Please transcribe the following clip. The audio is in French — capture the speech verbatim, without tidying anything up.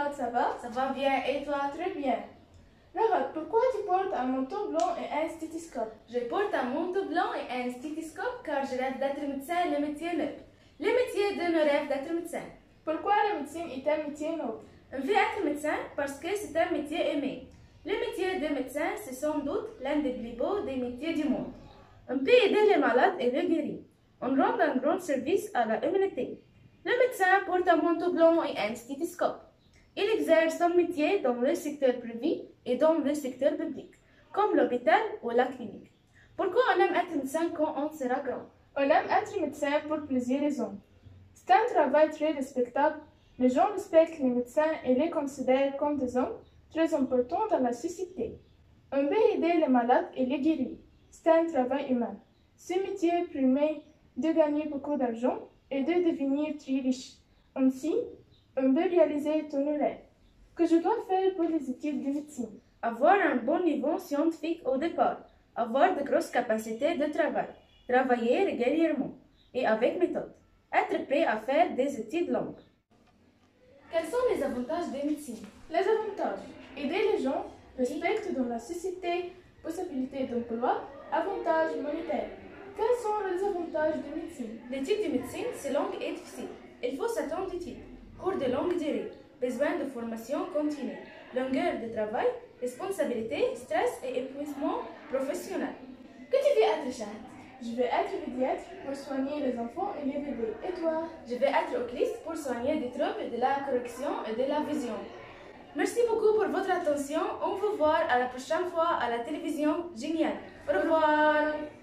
Rafat, ça va? Ça va bien, et toi? Très bien. Rafat, pourquoi tu portes un manteau blanc et un stéthoscope? Je porte un manteau blanc et un stéthoscope car je rêve d'être médecin, le métier noble. Le métier de nos rêves d'être médecin. Pourquoi la médecine est un métier noble? On veut être médecin parce que c'est un métier aimé. Le métier de médecin, c'est sans doute l'un des plus beaux des métiers du monde. On peut aider les malades et les guérir. On rend un grand service à la humanité. Le médecin porte un manteau blanc et un stéthoscope. Il exerce son métier dans le secteur privé et dans le secteur public, comme l'hôpital ou la clinique. Pourquoi on aime être médecin quand on sera grand? On aime être médecin pour plusieurs raisons. C'est un travail très respectable. Les gens respectent les médecins et les considèrent comme des hommes très importants dans la société. On peut aider les malades et les guérir. C'est un travail humain. Ce métier permet de gagner beaucoup d'argent et de devenir très riche. Ainsi, on peut réaliser tous nos rêves. Que je dois faire pour les études de médecine? Avoir un bon niveau scientifique au départ, avoir de grosses capacités de travail, travailler régulièrement et avec méthode, être prêt à faire des études longues. Quels sont les avantages de médecine? Les avantages: aider les gens, respect dans la société, possibilité d'emploi, avantages monétaires. Quels sont les avantages de médecine? L'étude de médecine, c'est long et difficile. Il faut s'attendre d'études, cours de longue durée, besoin de formation continue, longueur de travail, responsabilité, stress et épuisement professionnel. Que tu veux être, Shahad? Je vais être pédiatre pour soigner les enfants et les bébés. Et toi? Je vais être oculiste pour soigner des troubles de la correction et de la vision. Merci beaucoup pour votre attention. On vous voit à la prochaine fois à la télévision. Génial. Au revoir.